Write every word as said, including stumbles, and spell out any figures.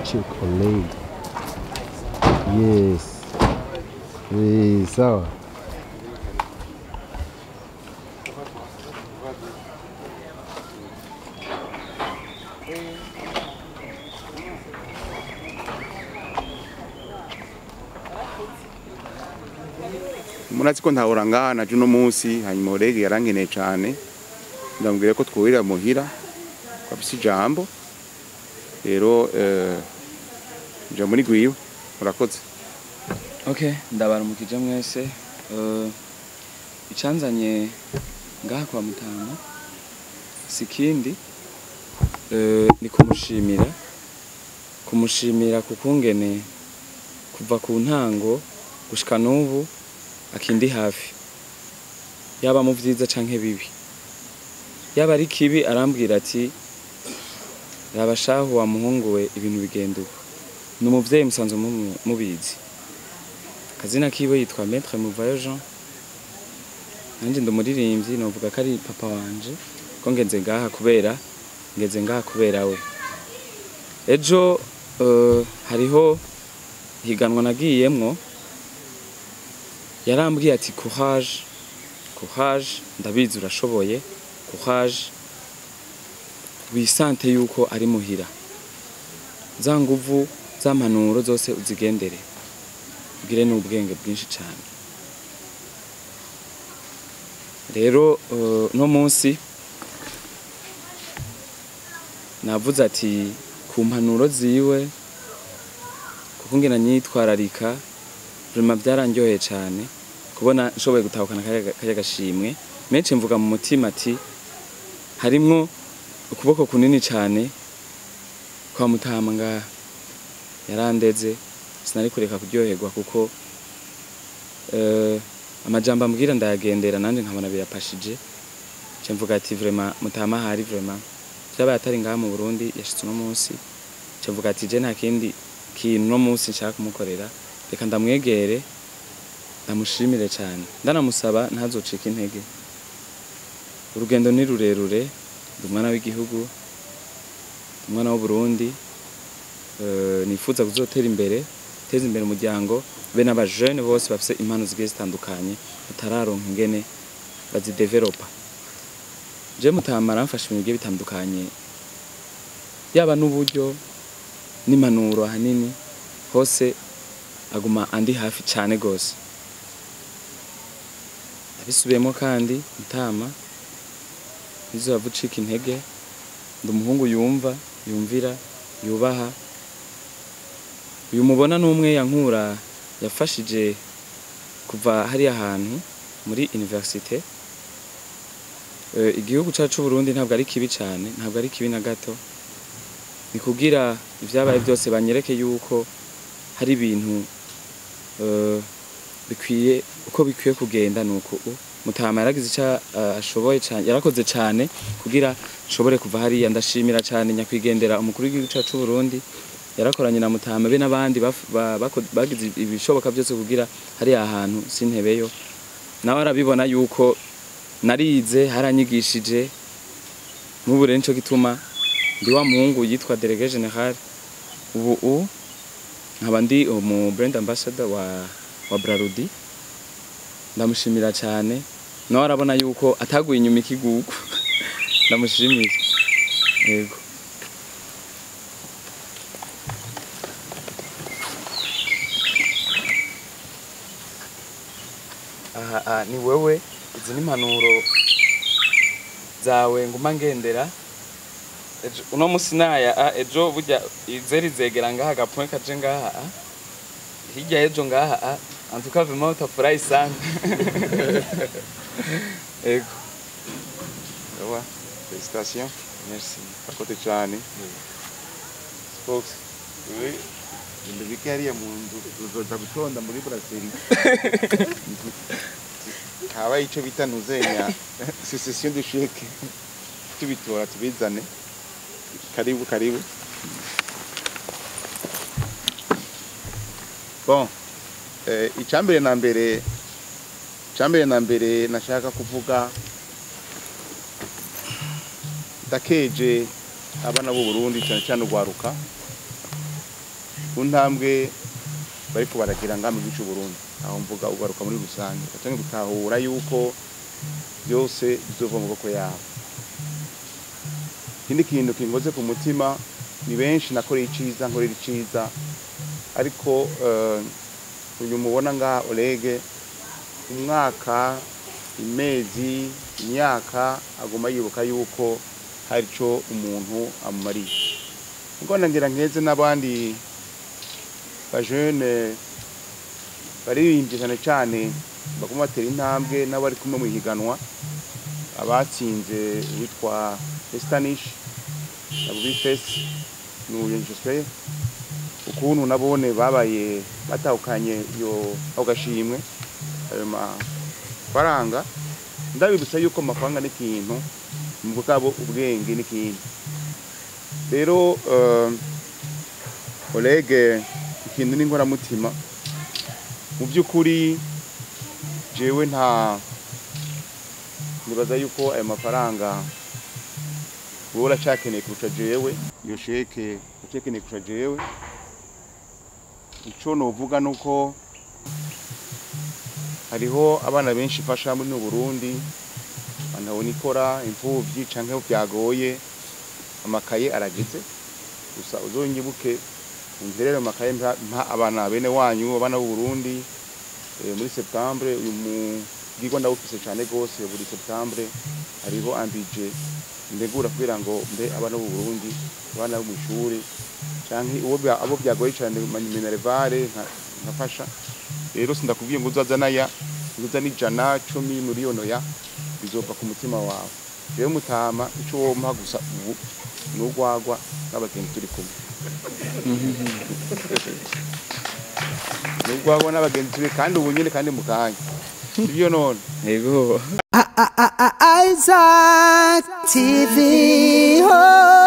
check OLEGUE. Yes. Eh, sawa. Murazi ko ntahora ngaha naje uno munsi hanyuma OLEGUE yarankeneye cane ndambwira ko twurira muhira kwafise ijambo rero eh nja muri wiwe murakoze. Okay, ndabaramukije mwese. Uh, icanzanye ngaha kwa Mutama sikindi uh, ni kumushimira kumushimira kukungene kuva ku ntango gushika n'ubu akindi hafi, yaba mu vyiza canke bibi. Yaba ari kibi arambwira ati rabashaho wa muhungu we ibintu bigenda uko. Ni umuvyeyi musanzwe mubizi. Kazina kiwe yitwa Maître Muvayo Jean. Nanje ndumuririmbyi novuga ko ari papa wanje ko ngenze ngaha kubera ngeze ngaha kubera we. Ejo uh, hariho higanwa nagiyemwo yarambwiye ati courage courage ndabizi urashoboye courage wisante yuko ari muhira za nguvu za mpanuro zose uzigendere ugire n'ubwenge bwinshi cyane. Rero uh, no munsi navuze ati ku mpanuro ziwe kuko ngena nyitwararika vraiment byaranjoye cyane kubona nshoboye gutahukana kaya gashimwe. Menshi mvuga mu mutima ati harimwo ukuboko kunini cyane kwa Mutama ngaha yarandeze sinari kureka kuryoherwa kuko eh amajambo ambwira ndayagendera nanje nkabona birapashije cyo mvuga ati vraiment Mutama hari vraiment byabaye atari ngaha mu Burundi yashitse no munsi cyo mvuga ati je nta kindi kintu no munsi nshaka kumukorera reka ndamwegere ndamushimire cyane ndanamusaba ntazocika intege. Urugendo ni rurerure ndumwana w'igihugu umwana w'u Burundi euh nifuza kuzotera imbere teza imbere umuryango be n'aba jeune bose bafise impano zigiye zitandukanye utararonka ingene bazidevelopa. Je Mutama aramfasha ibintu bigiye bitandukanye yaba n'uburyo n'impanuro ahanini hose aguma andi hafi cyane gose. Abisubiyemo kandi Mutama nizo avucika intege ndumuhungu yumva yumvira yubaha uyu mubona n'umwe yankura yafashije kuva hari ahantu muri université. Uh, igihugu cyacu Burundi ntabwo ari kibi cyane ntabwo ari kibi na gato ni kugira ivyabaye byose banyereke yuko hari ibintu uh, bikwiye uko bikwiye kugenda nuko Mutama yaragize cha ashoboye uh, cyane yarakoze cyane kugira shobore kuva hari yandashimira cyane nyakwigendera umukuru w'igihugu cyacu Burundi yarakoranye na Mutama be nabandi bagize ibishoboka byose kugira hari ahantu sintebeyo nawe arabibona yuko narize haranyigishije nk'ubure nico gituma ndi wa muhungu yitwa Délégué Général ubu u nkaba ndi mu brand ambassador wa wa Brarudi ndamushimira cyane nawe arabona yuko ataguye inyuma ikigugu ndamushimira yego. aha aha ni wewe izi ni impanuro zawe nguma ngendera ejo uno musi naya ejo burya izeri zegera ngaha gapoint kaje ngaha hirya ejo ngaha antuka vraiment utafurahi sana ego Ewa félicitations merci akote cyane Spox oui ndi bikariya mu nzu uzoja gutonda muri brasserie haba ico bita ntuzenya succession de chèque tubitora tubizane karibu karibu. Bon eh icambere na mbere icambere na mbere nashaka kuvuga ndakeje abana b'u Burundi cyane cyane ugwaruka ku ntambwe bariko baragira ngami gicu Burundi aho mvuga ugaruka muri rusange batange gutahura yuko byose bizova mu boko yabo. Ikindi kintu kingoze ku mutima ni benshi nakoreye iciza nkorera iciza ariko uh, uyu mubona nga OLEGUE umwaka imezi imyaka aguma yibuka yuko hari cyo umuntu amumariye. Ngo nangira nkeze n'abandi ba jeune baririmbye cyane cyane baguma batera intambwe n'abari kumwe mu higanwa abatsinze witwa Estanish abo bifese n'uyenjiswe ukuntu nabone babaye batahukanye yo agashimwe ayo mafaranga ndabibutsa yuko amafaranga n'ikintu mu bwabo ubwenge n'ikintu. Rero uh, OLEGUE ikintu n'ingora mutima mu byukuri jewe nta nibaza yuko ayo mafaranga bora cyakeneye kurusha jewe iyo sheke cyakeneye kurusha jewe. Ico novuga nuko hariho abana benshi fasha muri no Burundi banabona ikora imfuvyi canke byagoye amakaye arageze gusa uzonyibuke ungerere amakaye mpa abana bene wanyu abana b'u Burundi e, muri septembre uyu mugirwa ndawufise cyane gose buri septembre hariho ambije ndegura kugira ngo mbe abana b'u Burundi abana bo mu ishuri canke uwo abo byagoye cyane minervare nkafasha. Rero sindakubwiye ngo uzazana ya uzazana ijana cumi miliyoni ya bizova ku mutima wawe. Rero mutama ico wo mpa gusa ubu n'ugwagwa n'abagenzi turi kumwe n'ugwagwa n'abagenzi turi kandi ubu nyine kandi mukanya ibyo none yego Isaac T V. Oh.